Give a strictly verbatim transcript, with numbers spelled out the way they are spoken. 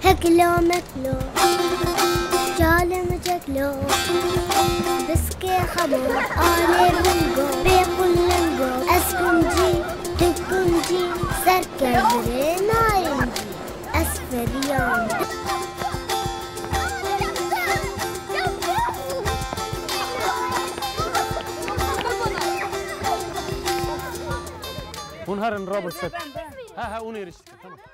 هكلو مكلو جالم جكلو بسكي خمو آني رنگو بيقل لنگو اسكم جي تكم جي سركبري نايم جي اسفريان اون هر رابط ست ها ها اون يرشت تمام